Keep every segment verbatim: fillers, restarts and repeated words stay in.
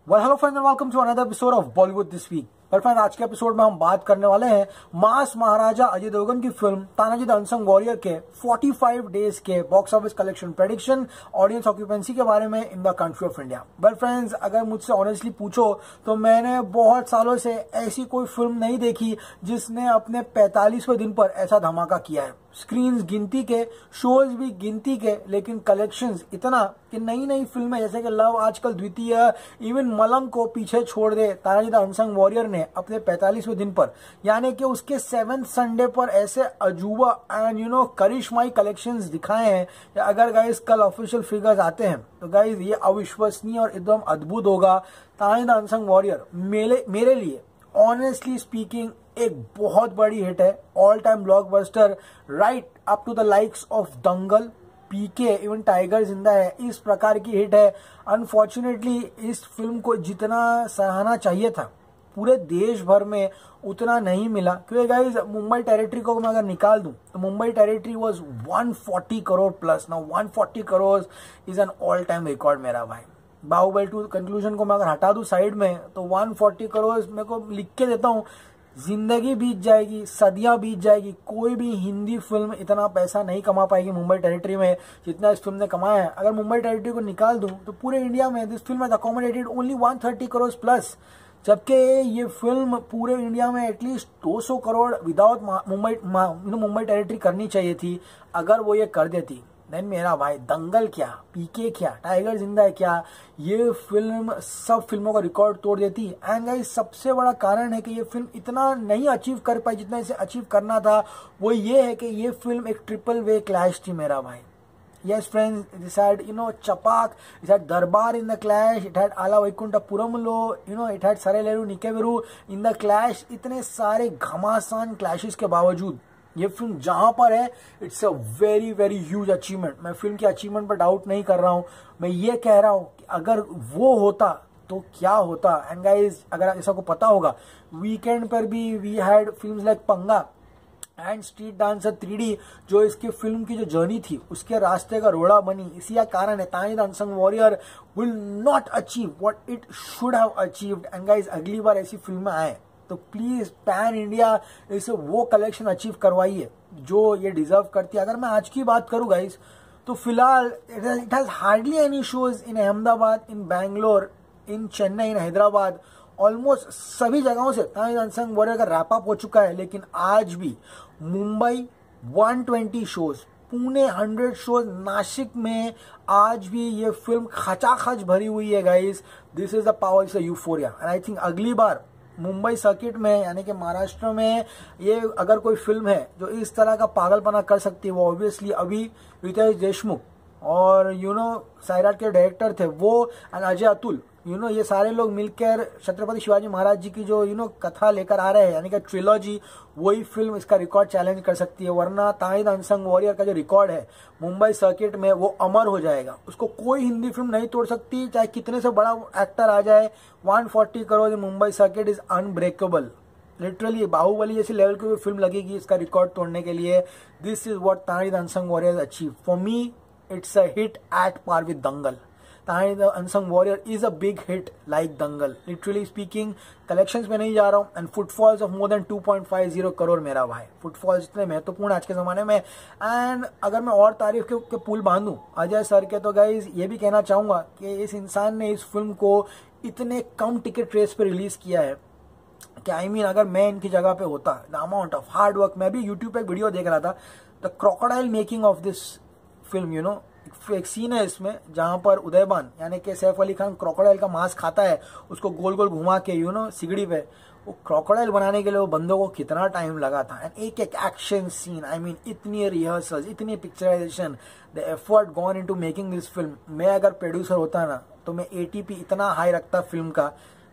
Well hello friends and welcome to another episode of Bollywood this week. पर friends आज के episode में हम बात करने वाले हैं मास महाराजा अजय देवगन की film Tanaji the unsung warrior के पैंतालीस डेज के box office collection prediction, audience occupancy के बारे में in the country of India. Well friends, अगर मुझसे ऑनेस्टली पूछो तो मैंने बहुत सालों से ऐसी कोई फिल्म नहीं देखी जिसने अपने पैंतालीसवें दिन पर ऐसा धमाका किया है। स्क्रीन्स गिनती के, शोज भी गिनती के, लेकिन कलेक्शंस इतना कि नई नई फिल्में जैसे कि लव आजकल द्वितीय, इवन मलंग को पीछे छोड़ दे तानाजी द अनसंग वॉरियर ने अपने पैंतालीसवें दिन पर, यानी कि उसके सेवेंथ संडे पर ऐसे अजूबा एंड यू नो करिश्माई कलेक्शंस दिखाए हैं। अगर गाइस कल ऑफिशियल फिगर्स आते हैं तो गाइस ये अविश्वसनीय और एकदम अद्भुत होगा। तानाजी द अनसंग वॉरियर मेरे मेरे लिए ऑनेस्टली स्पीकिंग एक बहुत बड़ी हिट है, all time blockbuster, right up to the likes of Dangal, PK, even Tiger Zinda Hai, इस प्रकार की हिट है। अनफॉर्चुनेटली इस फिल्म को जितना सराहना चाहिए था पूरे देश भर में उतना नहीं मिला, क्योंकि गाइस मुंबई टेरिटरी को मैं अगर निकाल दूं तो मुंबई टेरिटरी वाज एक सौ चालीस करोड़ प्लस। नाउ एक सौ चालीस crore is an all time record मेरा भाई। बाहुबली टू कंक्लूजन को मैं अगर हटा दूं साइड में तो एक सौ चालीस करोड़ मेरे को लिख के देता हूं, जिंदगी बीत जाएगी, सदियां बीत जाएगी, कोई भी हिंदी फिल्म इतना पैसा नहीं कमा पाएगी मुंबई टेरिटरी में जितना इस फिल्म ने कमाया है। अगर मुंबई टेरिटरी को निकाल दूं तो पूरे इंडिया में this film has accommodated only एक सौ तीस करोड़ प्लस, जबकि ये फिल्म पूरे इंडिया में एटलीस्ट दो सौ करोड़ विदाउट मुंबई मुंबई टेरिटरी करनी चाहिए थी। अगर वो ये कर देती देन मेरा भाई दंगल क्या, पीके क्या, टाइगर जिंदा है क्या, ये फिल्म सब फिल्मों का रिकॉर्ड तोड़ देती। एंड गाइस सबसे बड़ा कारण है कि ये फिल्म इतना नहीं अचीव कर पाई जितना इसे अचीव करना था, वो ये है कि ये फिल्म एक ट्रिपल वे क्लैश थी मेरा भाई। Yes friends, this had you know Chapak, it had Darbar in the clash, it had Ala Vaikuntapuramlo, you know it had Sareleru Nikeveru in the clash। इतने सारे घमासान क्लैशेस के बावजूद ये फिल्म जहां पर है it's a very very huge achievement. मैं फिल्म के अचीवमेंट पर डाउट नहीं कर रहा हूं, मैं ये कह रहा हूं कि अगर वो होता तो क्या होता। एंड गाइस अगर ऐसा को पता होगा, वीकेंड पर भी we had films like Panga and street dancer three D, जो इसकी फिल्म की जो जर्नी थी उसके रास्ते का रोड़ा बनी। इसी का कारण है Tanaji the unsung warrior will not achieve what it should have achieved. And guys अगली बार ऐसी फिल्में आए तो प्लीज पैन इंडिया इसे वो कलेक्शन अचीव करवाइए जो ये डिजर्व करती है। अगर मैं आज की बात करूं गाइस तो फिलहाल it has hardly any shows in Ahmedabad, in Bangalore, in Chennai, in Hyderabad, almost सभी जगहों से तानाजी द अनसंग वॉरियर का रैप अप हो चुका है। लेकिन आज भी मुंबई एक सौ बीस shows, Pune hundred shows, Nashik में आज भी ये फिल्म खचाखच भरी हुई है guys. This is the power, is the euphoria. And I think अगली बार मुंबई सर्किट में यानी कि महाराष्ट्र में ये अगर कोई फिल्म है जो इस तरह का पागलपना कर सकती है वो ऑब्वियसली अभी रितेश देशमुख और यू नो सैराट के डायरेक्टर थे वो and Ajay Atul, you know ये सारे लोग मिलकर छत्रपति शिवाजी महाराज जी की जो यू नो कथा लेकर आ रहे हैं यानी कि ट्रिलॉजी, वही फिल्म इसका रिकॉर्ड चैलेंज कर सकती है। वरना तानाजी द अनसंग वॉरियर का जो रिकॉर्ड है मुंबई सर्किट में वो अमर हो जाएगा, उसको कोई हिंदी फिल्म नहीं तोड़ सकती, चाहे कितने से बड़ा एक्टर आ जाए। एक सौ चालीस crore in Mumbai circuit is unbreakable. Literally Baahubali जैसी लेवल की फिल्म लगेगी इसका रिकॉर्ड तोड़ने के लिए। This is what Tanaji the unsung warrior achieve. For me it's a hit at par with Dangal. Tanaji the unsung warrior is a big hit like Dangal. Literally speaking collections में नहीं जा रहा हूँ, and footfalls of more than two point five zero crore मेरा भाई। Footfalls इतने महत्वपूर्ण आज के जमाने में। एंड अगर मैं और तारीफ के, के पुल बांधूं अजय सर के तो गाइज ये भी कहना चाहूंगा कि इस इंसान ने इस फिल्म को इतने कम टिकट रेस पे रिलीज किया है कि आई मीन अगर मैं इनकी जगह पे होता, the amount of hard work. मैं भी यूट्यूब पे एक वीडियो देख रहा था, the crocodile making of this film, you know एक सीन है इसमें जहां पर उदयबान यानी कि सैफ अली खान क्रोकोडाइल का मांस खाता है, उसको गोल गोल घुमा के यू नो सिगड़ी पे, वो क्रोकोडाइल बनाने के लिए वो बंदों को कितना टाइम लगा था। एंड एक एक एक्शन सीन, आई मीन इतनी रिहर्सल्स, इतनी picturisation, the effort gone into making this film. मैं अगर प्रोड्यूसर होता ना तो मैं एटीपी इतना हाई रखता फिल्म का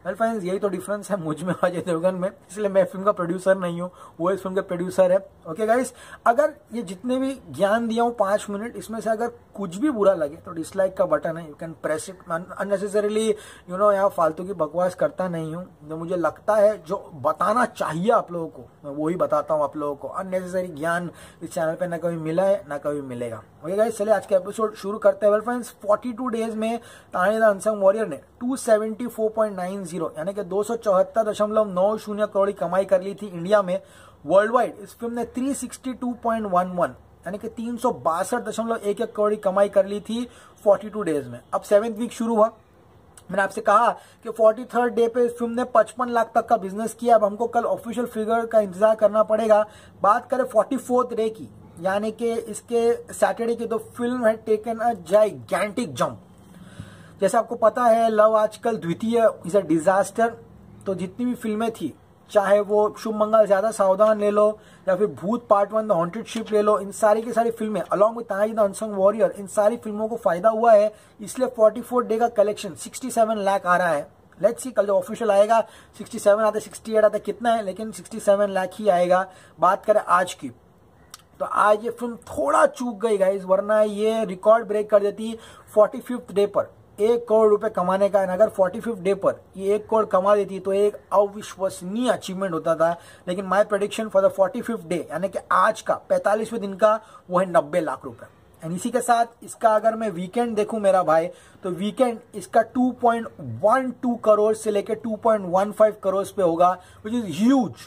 वेल फ्रेंड्स, यही तो डिफरेंस है मुझ में अजय देवगन में, इसलिए मैं फिल्म का प्रोड्यूसर नहीं हूँ, वो इस फिल्म के प्रोड्यूसर है। ओके गाइस, अगर ये जितने भी ज्ञान दिया हूँ पांच मिनट, इसमें से अगर कुछ भी बुरा लगे तो डिसलाइक का बटन है, you can press it. Unnecessarily you know यहाँ फालतू की बकवास करता नहीं हूँ, जो मुझे लगता है जो बताना चाहिए आप लोगों को मैं वही बताता हूँ आप लोगों को। अननेसेसरी ज्ञान इस चैनल पे ना कभी मिला है ना कभी मिलेगा। ओके गाइस, चलिए आज का एपिसोड शुरू करते हैं। वेल फ्रेंड्स, बयालीस डेज में तान्या द अनसंग वॉरियर ने दो सौ चौहत्तर पॉइंट नौ शून्य यानी कि दो सौ चौहत्तर दशमलव नौ शून्य करोड़ की कमाई कर ली थी इंडिया में। वर्ल्ड वाइड इस फिल्म ने तीन सौ बासठ पॉइंट इलेवन यानी कि तीन सौ बासठ दशमलव एक एक करोड़ की कमाई कर ली थी बयालीस डेज में। अब सेवेंथ वीक शुरू हुआ, मैंने आपसे कहा कि तैंतालीसवें डे पे इस फिल्म ने पचपन लाख तक का बिजनेस किया। अब हमको कल ऑफिशियल फिगर का इंतजार करना पड़ेगा। बात करें चौवालीसवें डे की यानी कि इसके सैटरडे की, तो फिल्म है टेकन अ जाइगैंटिक जंप। जैसे आपको पता है लव आजकल द्वितीय इज अ डिजास्टर, तो जितनी भी फिल्में थी, चाहे वो शुभ मंगल ज्यादा सावधान ले लो या फिर Bhoot part one the haunted ship ले लो, इन सारी की सारी फिल्में along with Tanhaji the unsung warrior, इन सारी फिल्मों को फायदा हुआ है। इसलिए चौवालीस डे का कलेक्शन सड़सठ लाख आ रहा है। लेट्स सी कल जो ऑफिशियल आएगा सड़सठ आता है, अड़सठ आता है, कितना है, लेकिन सड़सठ लाख ही आएगा। बात करें आज की, तो आज ये फिल्म थोड़ा चूक गई गाइस, वरना ये रिकॉर्ड ब्रेक कर देती पैंतालीसवें डे पर एक करोड़ रुपए कमाने का। अगर पैंतालीसवें डे पर ये एक करोड़ कमा देती तो एक अविश्वसनीय अचीवमेंट होता था। लेकिन माय प्रेडिक्शन फॉर द पैंतालीसवें डे यानी कि आज का पैंतालीसवें दिन का वो है नब्बे लाख रुपए। एंड इसी के साथ इसका अगर मैं वीकेंड देखूं मेरा भाई, तो वीकेंड इसका दो पॉइंट एक दो करोड़ से लेकर दो पॉइंट एक पाँच करोड़ पे होगा, which is huge.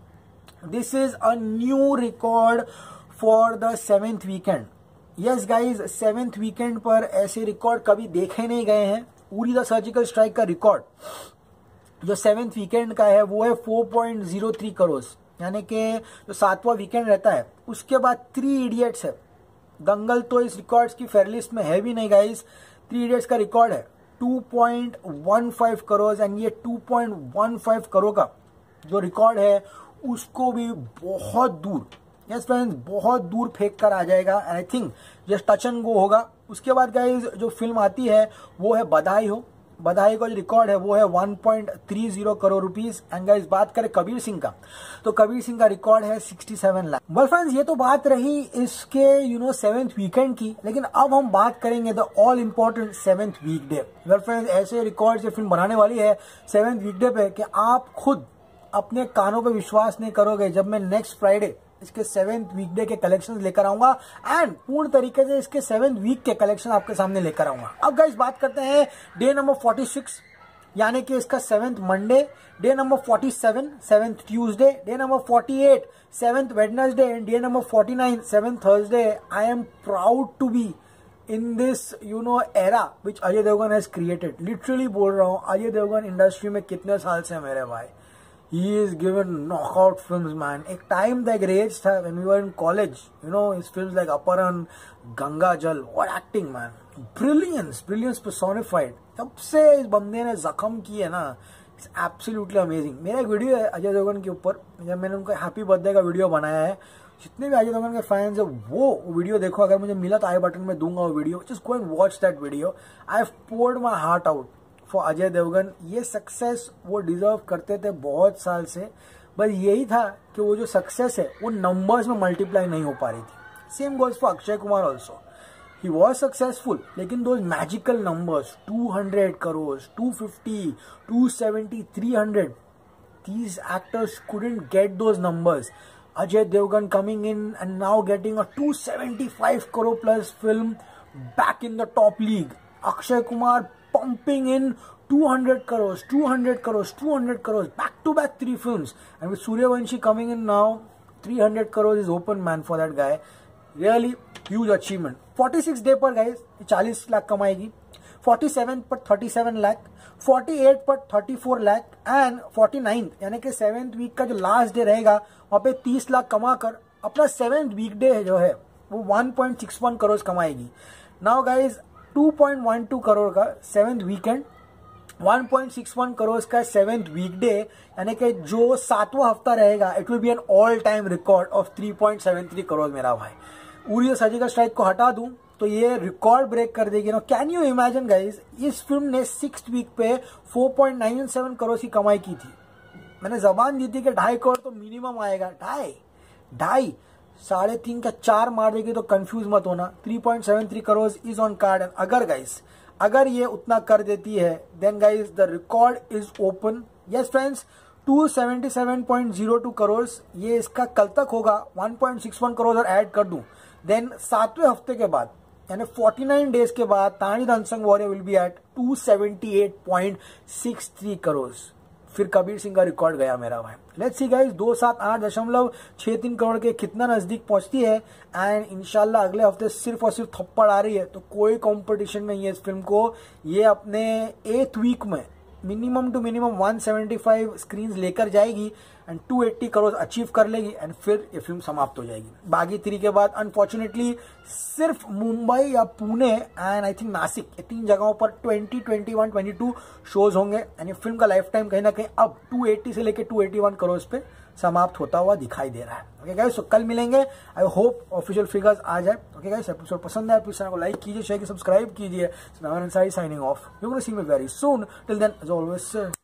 This is a new record for the seventh weekend. Yes guys, seventh weekend पर ऐसे रिकॉर्ड कभी देखे नहीं गए हैं। उरी द सर्जिकल स्ट्राइक का रिकॉर्ड जो सेवेंथ वीकेंड का है वो है चार पॉइंट शून्य तीन करोड़, यानी कि जो सातवां वीकेंड रहता है उसके बाद थ्री इडियट्स है। दंगल तो इस रिकॉर्ड्स की फेयरलिस्ट में है भी नहीं गाइज। थ्री इडियट्स का रिकॉर्ड है दो पॉइंट एक पाँच करोड़, एंड ये दो पॉइंट एक पाँच करोड़ का जो रिकॉर्ड है उसको भी बहुत दूर, यस फ्रेंड्स, बहुत दूर फेंक कर आ जाएगा। And I think just touch and go होगा। उसके बाद गाइज जो फिल्म आती है वो है बधाई हो। बधाई का जो रिकॉर्ड है वो है एक पॉइंट तीस करोड़ रुपीस। एंड गाइज बात करें कबीर सिंह का, तो कबीर सिंह का रिकॉर्ड है सड़सठ लाख। वेल फ्रेंड्स, ये तो बात रही इसके यू नो सेवेंथ वीकेंड की, लेकिन अब हम बात करेंगे the all important seventh weekday. Well friends, ऐसे रिकॉर्ड से फिल्म बनाने वाली है सेवेंथ वीकडे पे कि आप खुद अपने कानों पे विश्वास नहीं करोगे जब मैं नेक्स्ट फ्राइडे इसके सेवेंथ वीकडे के कलेक्शंस लेकर आऊंगा एंड पूर्ण तरीके से इसके सेवेंथ वीक के कलेक्शन आपके सामने लेकर आऊंगा। अब गाइस बात करते हैं डे नंबर छियालीस यानी कि इसका सेवेंथ मंडे, डे नंबर सैंतालीस सेवेंथ ट्यूसडे, डे नंबर अड़तालीस seventh Wednesday and day number उनचास seventh Thursday. I am proud to be in this you know era which Ajay Devgan has created. Literally बोल रहा हूँ, अजय देवगन इंडस्ट्री में कितने साल से मेरे भाई, he is given knockout films man। एक टाइम था, एक रेज था when we were in college, you know, his films like अपहरण, गंगा जल, what acting man, brilliance, brilliance personified। तब से इस बंदे ने जख्म की है ना, it's absolutely amazing। मेरा एक वीडियो है अजय देवगन के ऊपर, जब मैंने उनका हैप्पी बर्थडे का वीडियो बनाया है। जितने भी अजय देवगन के फैंस है वो वीडियो देखो, अगर मुझे मिला तो आई बटन में दूंगा वो video, just go and watch that video. I have poured my heart out for Ajay Devgan. ये सक्सेस वो डिजर्व करते थे बहुत साल से, बस यही था कि वो जो सक्सेस है वो नंबर्स में मल्टीप्लाई नहीं हो पा रही थी। Same goes for Akshay Kumar also, he was successful, लेकिन दोज मैजिकल नंबर्स दो सौ करोड़, दो सौ पचास, दो सौ सत्तर, तीन सौ, these actors couldn't get those numbers। Ajay Devgan coming in and now getting a two hundred seventy-five crore plus film back in the top league। Akshay Kumar pumping in two hundred crores, two hundred crores, two hundred crores, back to back three films, and with Suryavanshi coming in now, three hundred crores is open man for that guy। Really huge achievement। forty-six day पर guys चालीस lakh कमाएगी, forty-seven पर thirty-seven lakh, forty-eight पर thirty-four lakh and forty-ninth यानी कि seventh week का जो last day रहेगा वहाँ पे तीस लाख कमा कर अपना सेवेंथ वीक डे जो है वो one point six one crore कमाएगी। Now guys two point one two crore का seventh weekend, one point six one crore का सेवेंथ वीकडे, यानी कि जो सातवां हफ्ता रहेगा it will be an all time record of three point seven three crore. मेरा भाई उरी सर्जिकल स्ट्राइक को हटा दूं तो ये रिकॉर्ड ब्रेक कर देगी ना। कैन यू इमेजिन गाइज, इस फिल्म ने सिक्स वीक पे four point nine seven crore की कमाई की थी। मैंने जबान दी थी कि ढाई करोड़ तो मिनिमम आएगा, ढाई ढाई साढ़े तीन का चार मार देगी तो कंफ्यूज मत होना। Three point seven three crore is on card. अगर गाइज अगर ये उतना कर देती है then guys the record is open. Yes friends, two seventy seven point zero two crore ये इसका कल तक होगा। One point six one crore और ऐड कर दूं देन सातवें हफ्ते के बाद यानी फोर्टी नाइन डेज के बाद Tanaji the unsung warrior will be at two seventy eight point six three crore. फिर कबीर सिंह का रिकॉर्ड गया मेरा भाई। लेट्स सी गाइस, दो सात आठ दशमलव छह तीन करोड़ के कितना नजदीक पहुंचती है। एंड इंशाल्लाह अगले हफ्ते सिर्फ और सिर्फ थप्पड़ आ रही है तो कोई कंपटीशन नहीं है इस फिल्म को। ये अपने एथ वीक में minimum two minimum one seventy five screens लेकर जाएगी and two eighty crore achieve कर लेगी एंड फिर ये फिल्म समाप्त हो जाएगी। बागी थ्री के बाद अनफॉर्चुनेटली सिर्फ मुंबई या Pune and I think Nashik, ये तीन जगहों पर twenty, twenty one, twenty two shows होंगे एंड ये फिल्म का लाइफ टाइम कहीं ना कहीं अब टू एट्टी से लेकर टू एटी वन करोड़ पे समाप्त होता हुआ दिखाई दे रहा है। ओके गाइस, तो कल मिलेंगे। आई होप ऑफिशियल फिगर्स आ जाए। ओके गाइस, एपिसोड पसंद है, प्लीज चैनल को लाइक कीजिए, शेयर कीजिए, सब्सक्राइब कीजिए। Signing off, you will see me very soon. Till then as always